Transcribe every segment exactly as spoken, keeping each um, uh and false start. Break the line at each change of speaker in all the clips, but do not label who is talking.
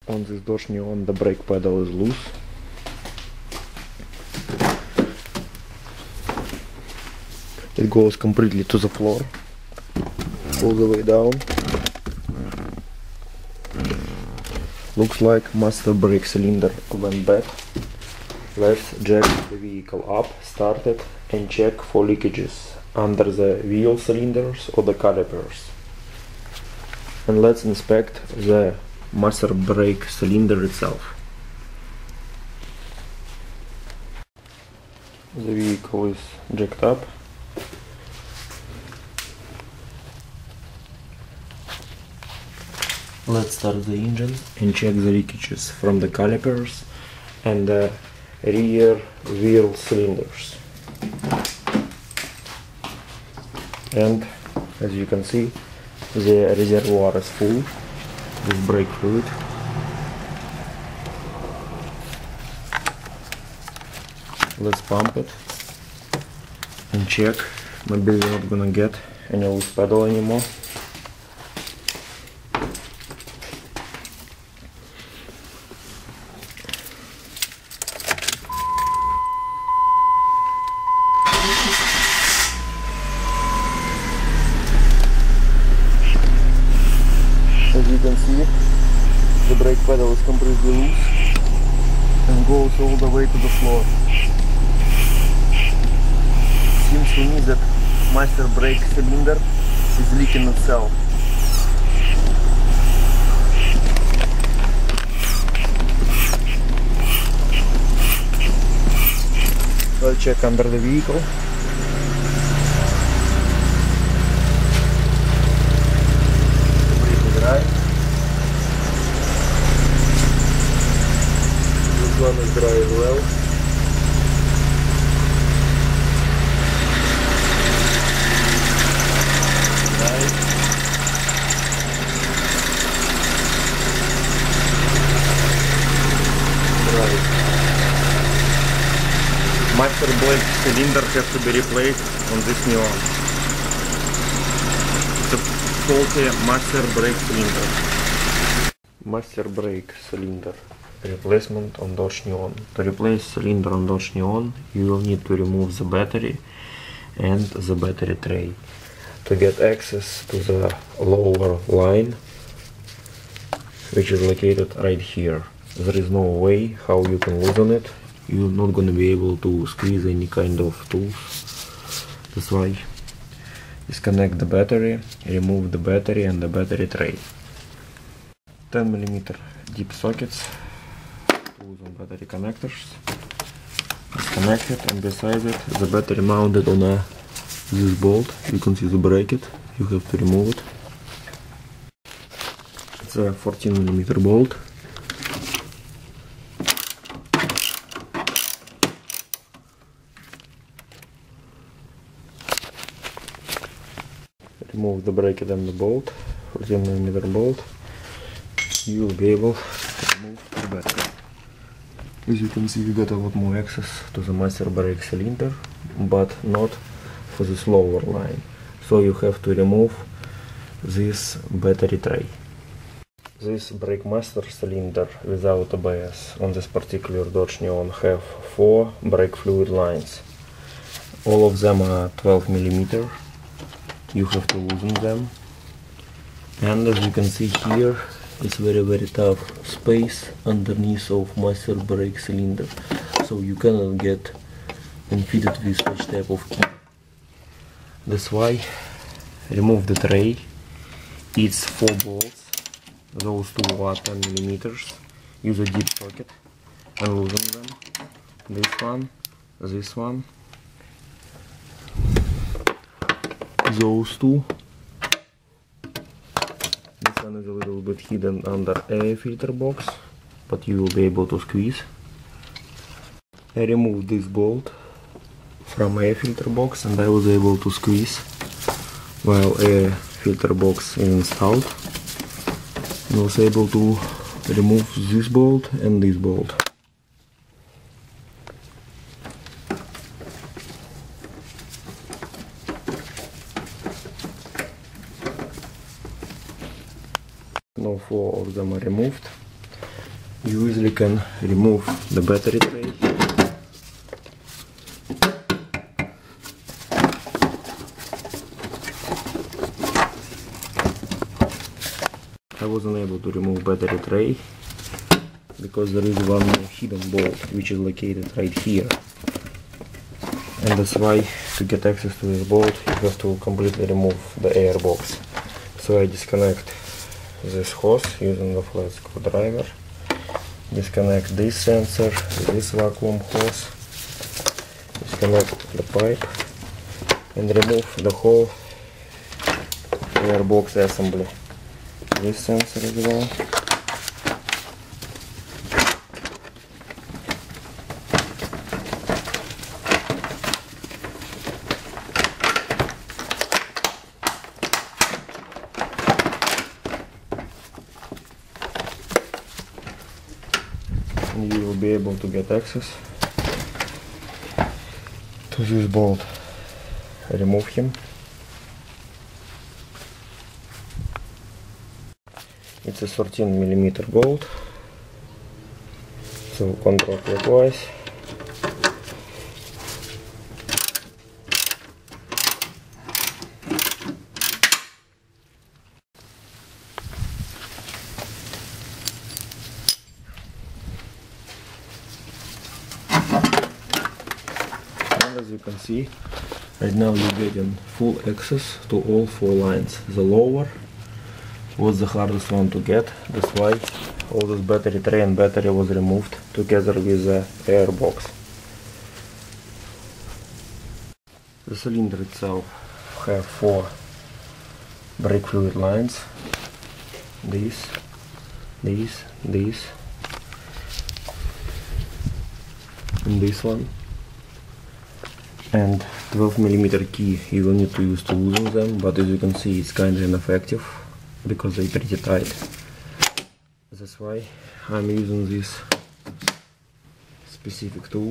On this Dodge Neon the brake pedal is loose. It goes completely to the floor, all the way down. Looks like master brake cylinder went bad. Let's jack the vehicle up, start it, and check for leakages under the wheel cylinders or the calipers. And let's inspect the master brake cylinder itself. The vehicle is jacked up. Let's start the engine and check the leakages from the calipers and the rear wheel cylinders. And as you can see, the reservoir is full with brake fluid. Let's pump it and check. Maybe we're not gonna get any loose pedal anymore. As you can see, the brake pedal is completely loose and goes all the way to the floor. Seems to me that master brake cylinder is leaking itself. I'll check under the vehicle. Dry. This one is dry as well. Dry. Dry. Master brake cylinder has to be replaced on this Neon. Faulty master brake cylinder. Master brake cylinder replacement on Dodge Neon. To replace cylinder on Dodge Neon, you will need to remove the battery and the battery tray. To get access to the lower line, which is located right here, there is no way how you can loosen it. You're not going to be able to squeeze any kind of tools. That's why disconnect the battery, remove the battery and the battery tray. ten millimeter deep sockets, tools and battery connectors. Disconnect it, and beside it the battery mounted on a this bolt. You can see the bracket, you have to remove it. It's a fourteen millimeter bolt. Remove the bracket and the bolt, fourteen millimeter bolt. You will be able to remove the battery. As you can see, you got a lot more access to the master brake cylinder, but not for this lower line. So you have to remove this battery tray. This brake master cylinder without A B S on this particular Dodge Neon have four brake fluid lines. All of them are twelve millimeter. You have to loosen them, and as you can see here, it's very very tough space underneath of master brake cylinder, so you cannot get and fit it with such type of key. That's why remove the tray. It's four bolts, those two are ten millimeters. Use a deep socket and loosen them. This one, this one, those two. This one is a little bit hidden under a filter box, but you will be able to squeeze. I removed this bolt from a filter box and I was able to squeeze while a filter box is installed. I was able to remove this bolt and this bolt. Now four of them are removed. You easily can remove the battery tray. I wasn't able to remove battery tray because there is one more hidden bolt which is located right here, and that's why to get access to this bolt you have to completely remove the air box. So I disconnect this hose using the flat screwdriver, disconnect this sensor, this vacuum hose, disconnect the pipe, and remove the whole air box assembly. This sensor as well. And you will be able to get access to this bolt. Remove him. It's a thirteen millimeter bolt, so control clockwise. And as you can see, right now you're getting full access to all four lines. The lower was the hardest one to get, that's why all this battery tray and battery was removed together with the air box. The cylinder itself have four brake fluid lines, these, these, these, and this one, and twelve millimeter key you will need to use to loosen them, but as you can see it's kinda ineffective because they're pretty tight. That's why I'm using this specific tool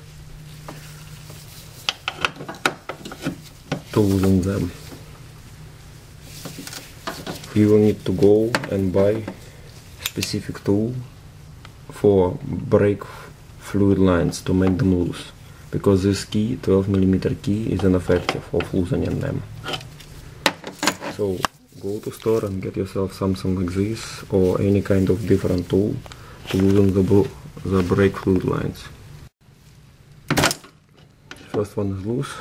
to loosen them. You will need to go and buy specific tool for brake fluid lines to make them loose, because this key, twelve millimeter key, is ineffective of loosening them. So go to store and get yourself something like this or any kind of different tool to loosen the, the brake fluid lines. First one is loose.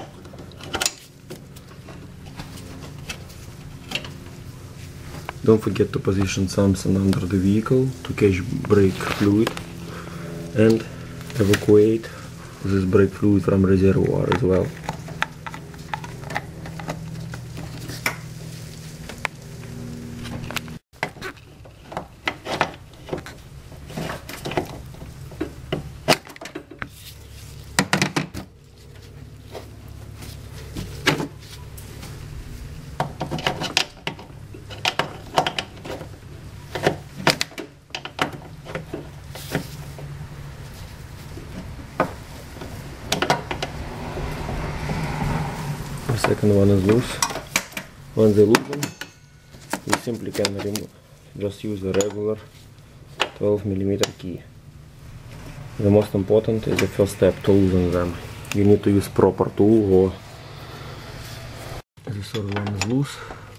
Don't forget to position something under the vehicle to catch brake fluid and evacuate this brake fluid from reservoir as well. The second one is loose. When they loosen, you simply can remove, just use the regular twelve millimeter key. The most important is the first step to loosen them. You need to use proper tool, or the third one is loose.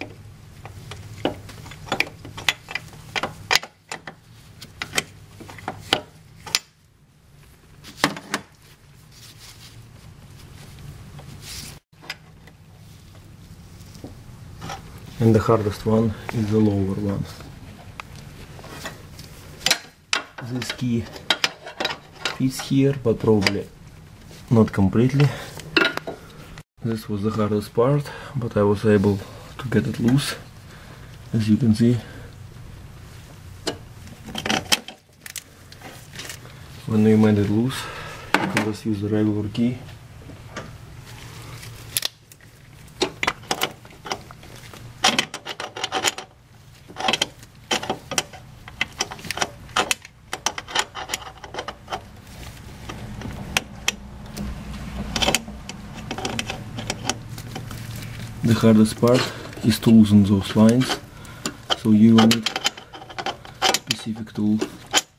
And the hardest one is the lower one. This key fits here, but probably not completely. This was the hardest part, but I was able to get it loose, as you can see. When you made it loose, you can just use the regular key. The hardest part is to loosen those lines, so you will need a specific tool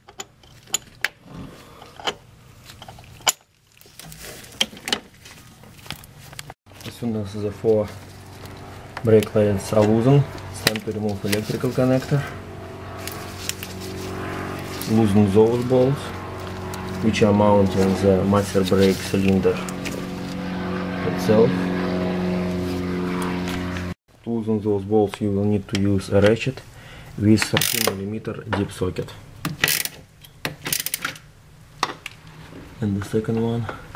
soon as the four brake pads are loosened, it's time to remove electrical connector. Loosen those bolts, which are mounted on the master brake cylinder itself. To loosen those bolts, you will need to use a ratchet with thirteen millimeter deep socket. And the second one